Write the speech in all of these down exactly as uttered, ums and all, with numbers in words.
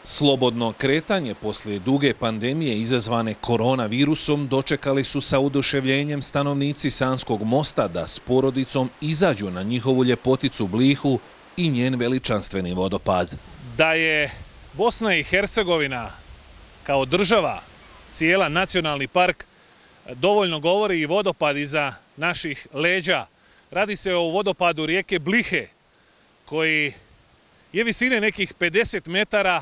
Slobodno kretanje poslije duge pandemije izazvane koronavirusom dočekali su sa oduševljenjem stanovnici Sanskog mosta da s porodicom izađu na njihovu ljepoticu Blihu i njen veličanstveni vodopad. Da je Bosna i Hercegovina kao država cijela nacionalni park dovoljno govori i vodopad iza naših leđa. Radi se o vodopadu rijeke Blihe koji je visine nekih pedeset metara,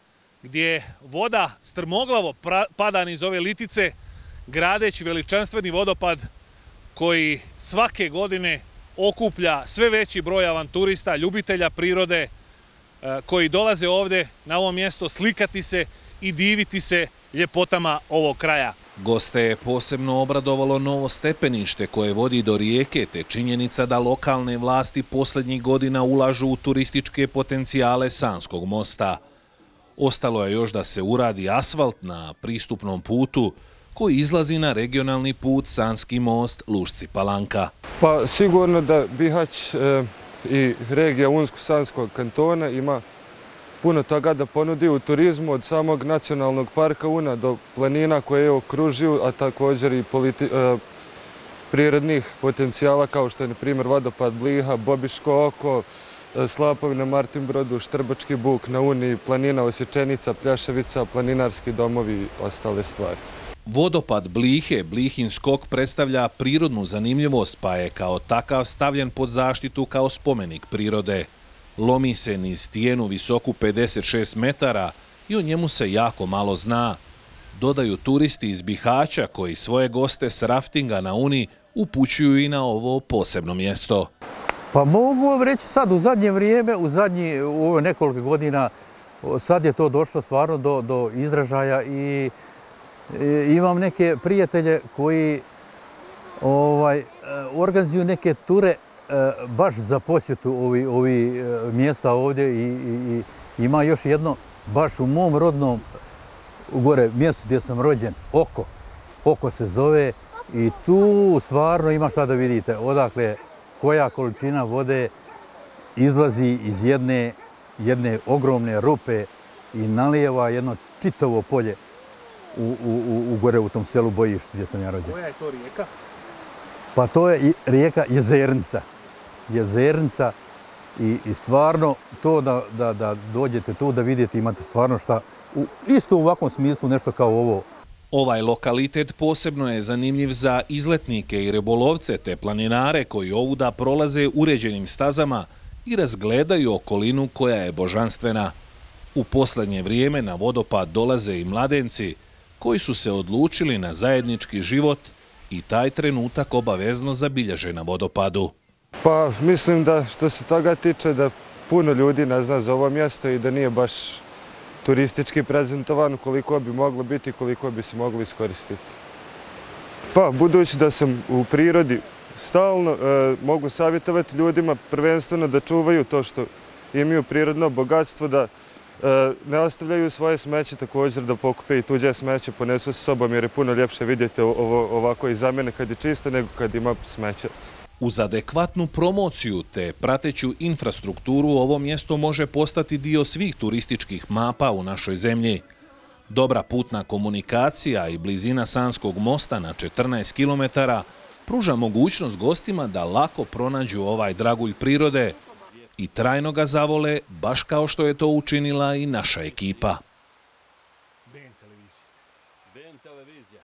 gdje voda strmoglavo pada niz ove litice, gradeći veličanstveni vodopad koji svake godine okuplja sve veći broj avanturista, ljubitelja prirode, koji dolaze ovdje na ovo mjesto slikati se i diviti se ljepotama ovog kraja. Goste je posebno obradovalo novo stepenište koje vodi do rijeke, te činjenica da lokalne vlasti posljednjih godina ulažu u turističke potencijale Sanskog mosta. Ostalo je još da se uradi asfalt na pristupnom putu koji izlazi na regionalni put Sanski most Lušci-Palanka. Pa sigurno da Bihać e, i regija Unsko-Sanskog kantona ima puno toga da ponudi u turizmu, od samog nacionalnog parka Una do planina koje je okružuju, a također i politi, e, prirodnih potencijala kao što je na primjer vodopad Bliha, Bobiško oko, slapovi na Martinbrodu, Štrbački buk na Uni, planina Osječenica, Pljaševica, planinarski domovi i ostale stvari. Vodopad Blihe, Blihin skok, predstavlja prirodnu zanimljivost pa je kao takav stavljen pod zaštitu kao spomenik prirode. Lomi se niz stijenu visoku pedeset šest metara i o njemu se jako malo zna. Dodaju turisti iz Bihaća koji svoje goste s raftinga na Uni upućuju i na ovo posebno mjesto. Pa mogu vam reći sad u zadnje vrijeme, u zadnji, u ove nekoliko godina, sad je to došlo stvarno do, do izražaja i, i imam neke prijatelje koji ovaj, organizuju neke ture baš za posjetu ovi, ovi mjesta ovdje i, i, i ima još jedno baš u mom rodnom gore mjestu gdje sam rođen, Oko. Oko se zove i tu stvarno ima šta da vidite, odakle koja količina vode izlazi iz jedne, jedne ogromne rupe i nalijeva jedno čitavo polje u, u, u gore u tom selu Bojištu gdje sam ja rođen. Koja je to rijeka? Pa to je rijeka Jezernica. Jezernica i, i stvarno to da, da, da dođete tu da vidite imate stvarno šta, u, isto u ovakvom smislu nešto kao ovo. Ovaj lokalitet posebno je zanimljiv za izletnike i ribolovce te planinare koji ovuda prolaze uređenim stazama i razgledaju okolinu koja je božanstvena. U posljednje vrijeme na vodopad dolaze i mladenci koji su se odlučili na zajednički život i taj trenutak obavezno zabilježe na vodopadu. Pa mislim da što se toga tiče da puno ljudi ne zna za ovo mjesto i da nije baš turistički prezentovan koliko bi moglo biti, koliko bi se moglo iskoristiti. Pa, budući da sam u prirodi stalno, e, mogu savjetovati ljudima prvenstveno da čuvaju to što imaju prirodno bogatstvo, da e, ne ostavljaju svoje smeće, također da pokupe i tuđe smeće, ponesu sa sobom jer je puno ljepše vidjeti ovo, ovako iz zamjene kad je čisto nego kad ima smeće. Uz adekvatnu promociju te prateću infrastrukturu ovo mjesto može postati dio svih turističkih mapa u našoj zemlji. Dobra putna komunikacija i blizina Sanskog mosta na četrnaest kilometara pruža mogućnost gostima da lako pronađu ovaj dragulj prirode i trajno ga zavole, baš kao što je to učinila i naša ekipa.